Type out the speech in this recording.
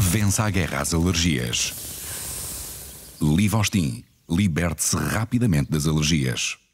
Vença a guerra às alergias. Livostin. Liberte-se rapidamente das alergias.